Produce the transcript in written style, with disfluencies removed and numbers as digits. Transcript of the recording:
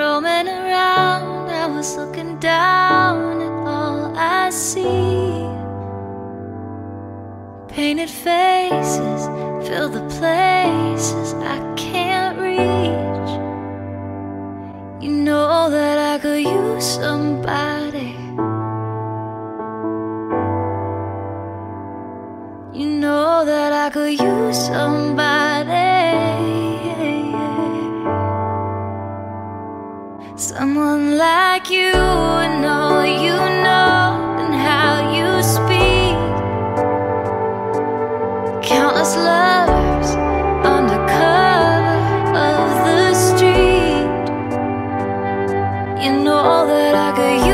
roaming around, I was looking down at all I see. Painted faces fill the places I can't reach. You know that I could use somebody. You know that I could use somebody. Someone like you, and all you know, and how you speak. Countless lovers under cover of the street. You know that I could use